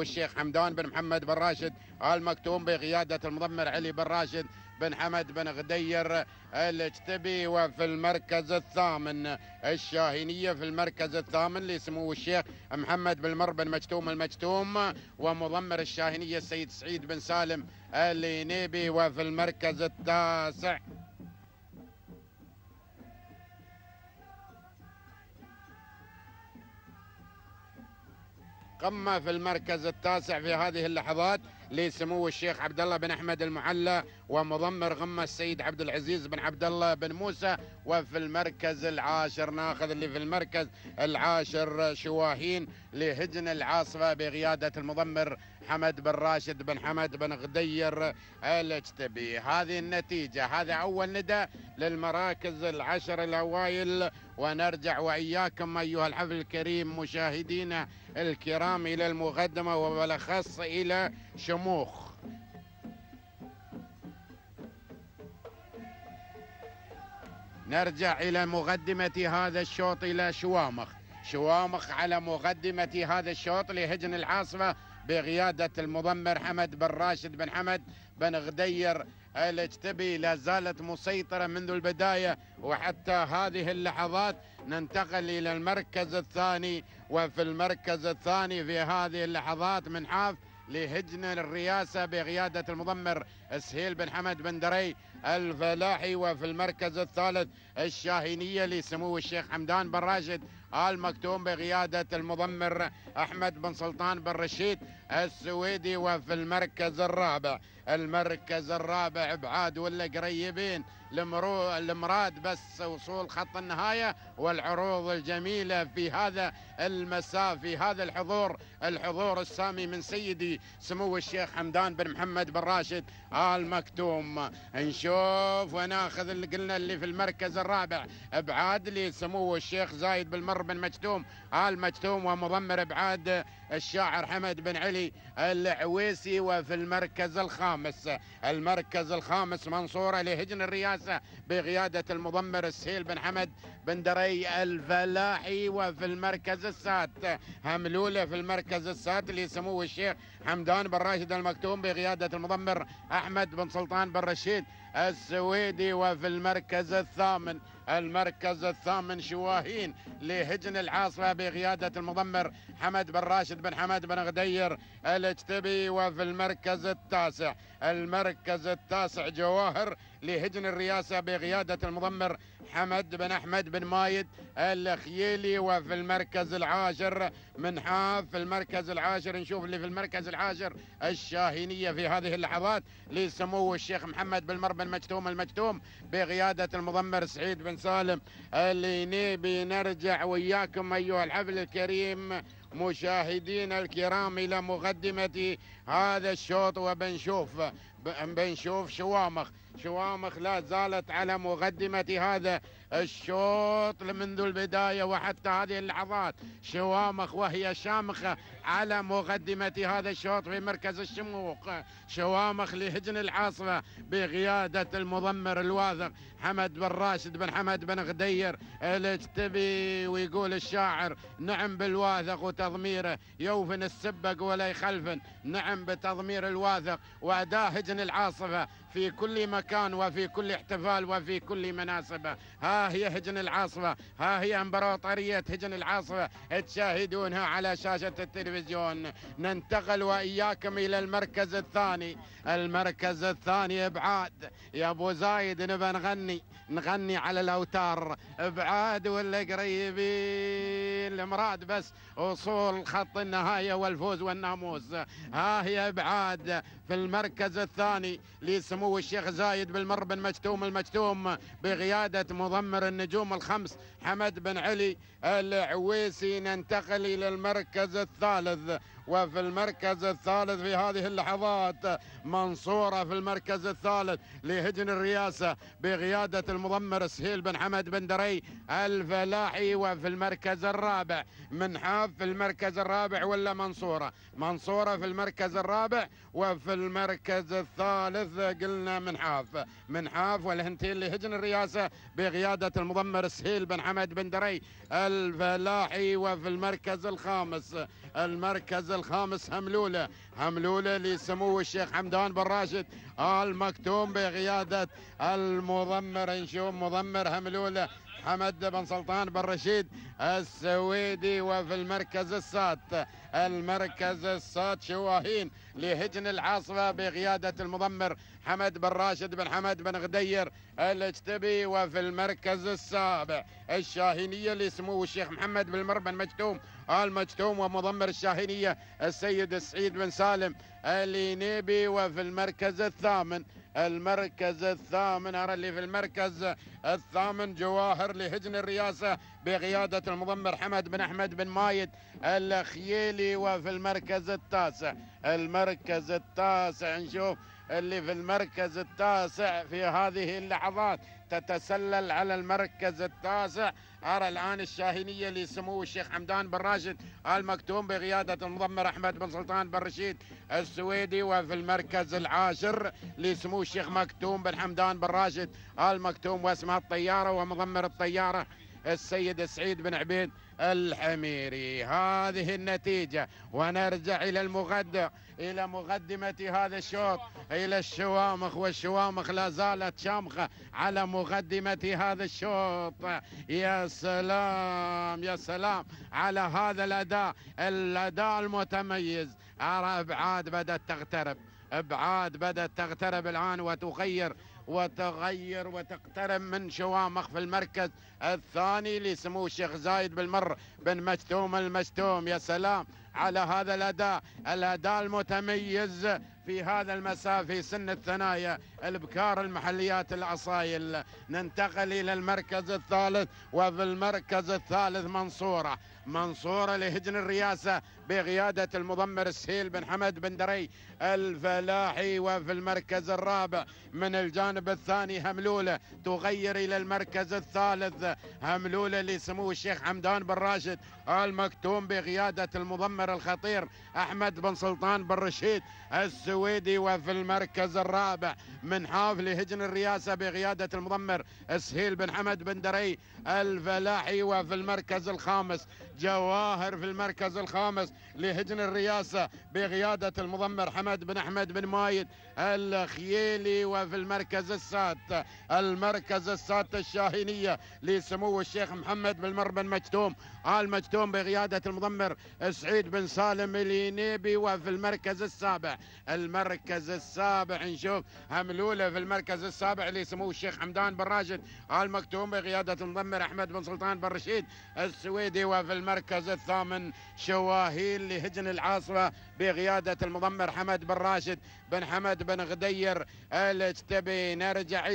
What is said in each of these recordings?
الشيخ حمدان بن محمد بن راشد آل مكتوم بقيادة المضمر علي بن راشد بن حمد بن غدير الاجتبي. وفي المركز الثامن الشاهينية في المركز الثامن لسمو الشيخ محمد بن مر بن مجتوم المجتوم ومضمر الشاهينية السيد سعيد بن سالم الينيبي. وفي المركز التاسع قمة في المركز التاسع في هذه اللحظات لسمو الشيخ عبد الله بن احمد المعلى ومضمر غمة السيد عبد العزيز بن عبد الله بن موسى. وفي المركز العاشر ناخذ اللي في المركز العاشر شواهين لهجن العاصفة بقيادة المضمر حمد بن راشد بن حمد بن غدير الاجتبي. هذه النتيجة، هذا أول نداء للمراكز العشر الأوائل. ونرجع وإياكم أيها الحفل الكريم مشاهدينا الكرام إلى المقدمة وبالأخص إلى شموخ. نرجع إلى مقدمة هذا الشوط إلى شوامخ على مقدمة هذا الشوط لهجن العاصفة بقيادة المضمر حمد بن راشد بن حمد بن غدير الاجتبي. لا زالت مسيطرة منذ البداية وحتى هذه اللحظات. ننتقل إلى المركز الثاني. وفي المركز الثاني في هذه اللحظات منحاف لهجن الرئاسة بقيادة المضمر سهيل بن حمد بن دري الفلاحي. وفي المركز الثالث الشاهينية لسمو الشيخ حمدان بن راشد آل مكتوم بقيادة المضمر أحمد بن سلطان بن رشيد السويدي. وفي المركز الرابع ابعاد ولا قريبين المراد بس وصول خط النهاية والعروض الجميلة في هذا المساء في هذا الحضور السامي من سيدي سمو الشيخ حمدان بن محمد بن راشد آل مكتوم. نشوف وناخذ اللي قلنا اللي في المركز الرابع ابعاد لسمو الشيخ زايد بن مر بن مجتوم آل مجتوم ومضمر ابعاد الشاعر حمد بن علي العويسي. وفي المركز الخامس منصورة لهجن الرئاسة بقيادة المضمر سهيل بن حمد بن دري الفلاحي. وفي المركز السادس هملولة في المركز السادس لسمو الشيخ حمدان بن راشد المكتوم بقيادة المضمر أحمد بن سلطان بن رشيد السويدي. وفي المركز الثامن شواهين لهجن العاصفة بقيادة المضمر حمد بن راشد بن حمد بن غدير الاجتبي. وفي المركز التاسع جواهر لهجن الرئاسة بقيادة المضمر حمد بن أحمد بن مايد الخييلي. وفي المركز العاشر منحاف في المركز العاشر نشوف اللي في المركز العاشر الشاهينية في هذه اللحظات لسمو الشيخ محمد بن مر بن مجتوم المجتوم بقيادة المضمر سعيد بن سالم الينيبي. نرجع وياكم أيها الحفل الكريم مشاهدينا الكرام إلى مقدمة هذا الشوط وبنشوف شوامخ لا زالت على مقدمة هذا الشوط منذ البداية وحتى هذه اللحظات. شوامخ وهي شامخة على مقدمة هذا الشوط في مركز الشموخ. شوامخ لهجن العاصفة بقيادة المضمر الواثق حمد بن راشد بن حمد بن غدير الاجتبي. ويقول الشاعر نعم بالواثق وتضميره يوفن السبق ولا يخلفن. نعم بتضمير الواثق وأداء هجن العاصفة في كل مكان وفي كل احتفال وفي كل مناسبة. ها هي هجن العاصفة، ها هي امبراطورية هجن العاصفة تشاهدونها على شاشة التلفزيون. ننتقل وإياكم إلى المركز الثاني ابعاد يا ابو زايد نبى نغني على الاوتار. ابعاد ولا قريبين المراد بس وصول خط النهاية والفوز والناموس. ها هي ابعاد في المركز الثاني لسمو الشيخ زايد بن مر بن مجتوم المجتوم بقيادة مضمر النجوم الخمس حمد بن علي العويسي. ننتقل إلى المركز الثالث. وفي المركز الثالث في هذه اللحظات منصورة في المركز الثالث لهجن الرئاسة بقيادة المضمر سهيل بن حمد بن دري الفلاحي. وفي المركز الرابع منحاف في المركز الرابع ولا منصورة في المركز الرابع. وفي المركز الثالث قلنا وصلنا منحاف والهنتين لهجن الرئاسة بقيادة المضمر سهيل بن حمد بن دري الفلاحي. وفي المركز الخامس هملولة لسمو الشيخ حمدان بن راشد آل مكتوم بقيادة المضمر نشوف مضمر هملولة حمد بن سلطان بن رشيد السويدي. وفي المركز السادس شواهين لهجن العاصفة بقيادة المضمر حمد بن راشد بن حمد بن غدير الاجتبي. وفي المركز السابع الشاهينية لسمو الشيخ محمد بن مر بن مجتوم آل مجتوم ومضمر الشاهينية السيد السعيد بن سالم الينيبي. وفي المركز الثامن أرى اللي في المركز الثامن جواهر لهجن الرئاسة بقيادة المضمر حمد بن أحمد بن مايد الخييلي. وفي المركز التاسع نشوف اللي في المركز التاسع في هذه اللحظات تتسلل على المركز التاسع. أرى الآن الشاهينية لسمو الشيخ حمدان بن راشد آل مكتوم بقيادة المضمر أحمد بن سلطان بن رشيد السويدي. وفي المركز العاشر لسمو الشيخ مكتوم بن حمدان بن راشد آل مكتوم واسمها الطيارة ومضمر الطيارة السيد سعيد بن عبيد الحميري. هذه النتيجة ونرجع إلى مقدمة هذا الشوط إلى الشوامخ، والشوامخ لا زالت شامخة على مقدمة هذا الشوط. يا سلام يا سلام على هذا الأداء المتميز. أرى أبعاد بدأت تغترب الآن وتقترب من شوامخ في المركز الثاني لسمو الشيخ زايد بالمر بن مجتوم المجتوم. يا سلام على هذا الأداء المتميز في هذا المساء في سن الثنايا البكار المحليات الأصايل. ننتقل إلى المركز الثالث، وفي المركز الثالث منصورة لهجن الرئاسة بقيادة المضمر سهيل بن حمد بن دري الفلاحي. وفي المركز الرابع من الجانب الثاني هملولة تغير إلى المركز الثالث هملولة لسمو الشيخ حمدان بن راشد آل مكتوم بقيادة المضمر الخطير أحمد بن سلطان بن رشيد السويدي. وفي المركز الرابع منحاف لهجن الرئاسة بقيادة المضمر سهيل بن حمد بن دري الفلاحي. وفي المركز الخامس جواهر في المركز الخامس لهجن الرئاسة بقيادة المضمر حمد بن أحمد بن مايد الخييلي. وفي المركز السادس الشاهينية لسمو الشيخ محمد بن مر بن مجتوم آل مجتوم بقيادة المضمر سعيد بن سالم الينيبي. وفي المركز السابع نشوف هملولة في المركز السابع لسمو الشيخ حمدان بن راشد آل مكتوم بقيادة المضمر أحمد بن سلطان بن رشيد السويدي. وفي المركز الثامن شواهيل لهجن العاصفة بقيادة المضمر حمد بن راشد بن حمد بن غدير الاجتبي. نرجع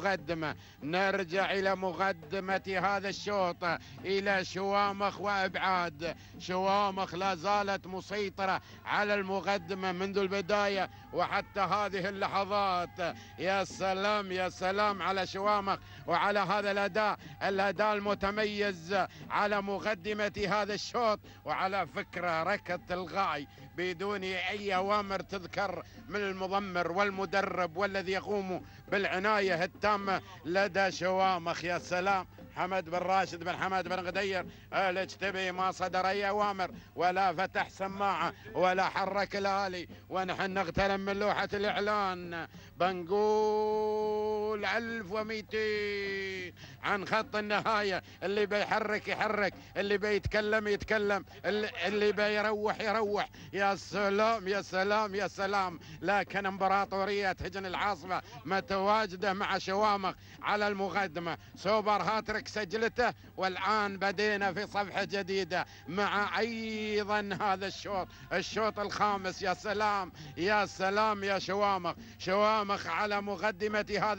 إلى مقدمة هذا الشوط إلى شوامخ وأبعاد. شوامخ لا زالت مسيطرة على المقدمة منذ البداية وحتى هذه اللحظات. يا سلام يا سلام على شوامخ وعلى هذا الأداء المتميز على مقدمة هذا الشوط. وعلى فكرة ركض الغاي بدون أي أوامر تذكر من المضمر والمدرب والذي يقوم بالعناية التامة لدى شوامخ. يا سلام حمد بن راشد بن حمد بن غدير الاجتبي ما صدر أي أوامر ولا فتح سماعة ولا حرك الآلي. ونحن نغتنم من لوحة الإعلان بنقول 1200 عن خط النهاية. اللي بيحرك يحرك، اللي بيتكلم يتكلم، اللي بيروح يروح. يا سلام يا سلام يا سلام. لكن امبراطورية هجن العاصفة متواجدة مع شوامخ على المقدمة. سوبر هاتريك سجلته، والآن بدينا في صفحة جديدة مع أيضا هذا الشوط الخامس. يا سلام يا سلام يا شوامخ على مقدمة هذا الشوط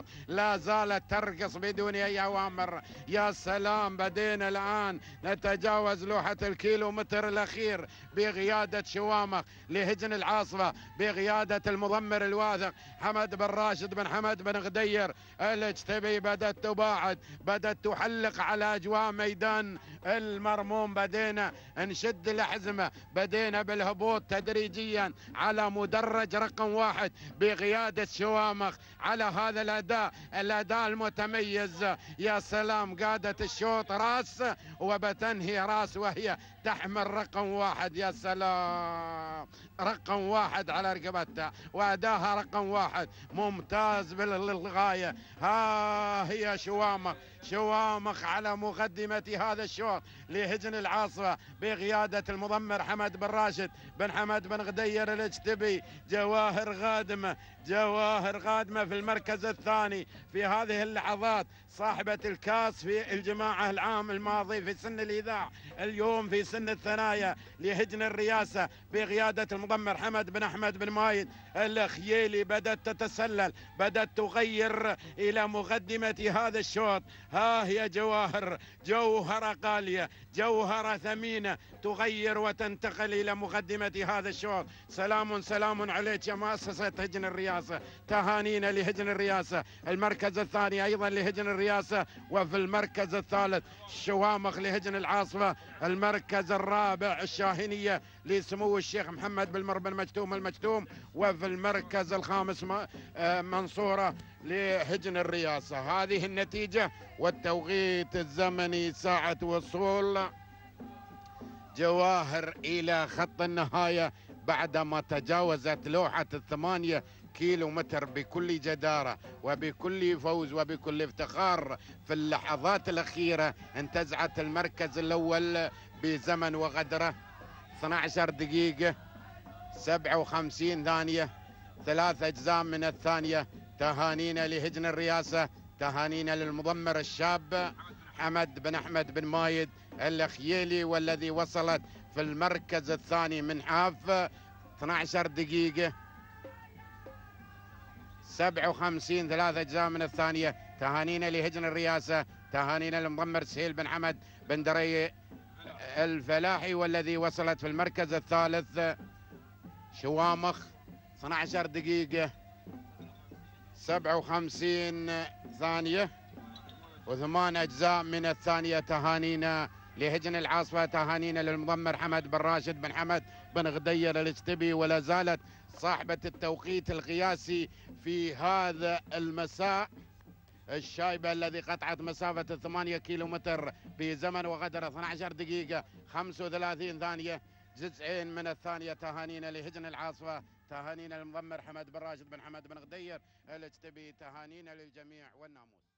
الشوط لا زالت ترقص بدون أي أوامر. يا سلام، بدينا الآن نتجاوز لوحة الكيلومتر الأخير بقيادة شوامخ لهجن العاصفة، بقيادة المضمر الواثق حمد بن راشد بن حمد بن غدير. الاجتبي بدأت تباعد، بدأت تحلق على أجواء ميدان المرموم. بدينا نشد الأحزمة، بدينا بالهبوط تدريجيا على مدرج رقم 1 بقيادة شوامخ على هذا الأداء المتميز. يا سلام، قادت الشوط راس وبتنهي راس وهي تحمل رقم 1. يا سلام، رقم 1 على رقبتها وأداها رقم 1 ممتاز للغاية. ها هي شوامخ على مقدمة هذا الشوط لهجن العاصفة بقيادة المضمر حمد بن راشد بن حمد بن غدير الاجتبي. جواهر غادمة في المركز الثاني في هذه اللحظات، صاحبة الكاس في الجماعة العام الماضي في سن الإذاع، اليوم في سن الثنايا لهجن الرياسة بقيادة المضمر حمد بن أحمد بن مايد الخييلي. بدأت تتسلل، بدأت تغير إلى مقدمة هذا الشوط. ها هي جوهرة غالية، جوهرة ثمينة تغير وتنتقل إلى مقدمة هذا الشوط. سلام عليك يا مؤسسة هجن الرياسة، تهانينا لهجن الرياسة. المركز الثاني أيضا لهجن الرياسة، وفي المركز الثالث شوامخ لهجن العاصفة. المركز الرابع الشاهنية لسمو الشيخ محمد بالمر بن مجتوم المجتوم، وفي المركز الخامس منصورة لهجن الرياسة. هذه النتيجة والتوقيت الزمني ساعة وصول جواهر إلى خط النهاية بعدما تجاوزت لوحة 8 كيلومتر بكل جدارة وبكل فوز وبكل افتخار. في اللحظات الأخيرة انتزعت المركز الأول بزمن وغدرة 12 دقيقة 57 ثانية 3 أجزاء من الثانية. تهانينا لهجن الرياسة، تهانينا للمضمر الشاب حمد بن أحمد بن مايد الخييلي، والذي وصلت في المركز الثاني من حاف 12 دقيقة 57 3 أجزاء من الثانية. تهانينا لهجن الرياسة، تهانينا للمضمر سهيل بن حمد بن دري الفلاحي، والذي وصلت في المركز الثالث شوامخ 12 دقيقة 57 ثانية و8 أجزاء من الثانية. تهانينا لهجن العاصفة، تهانينا للمضمر حمد بن راشد بن حمد بن غدير الاجتبي، ولا زالت صاحبة التوقيت القياسي في هذا المساء الشايبة الذي قطعت مسافة 8 كيلومتر بزمن وغدر 12 دقيقة 35 ثانية جزئين من الثانية. تهانينا لهجن العاصفة، تهانينا للمضمر حمد بن راشد بن حمد بن غدير الاجتبي، تهانينا للجميع والناموس.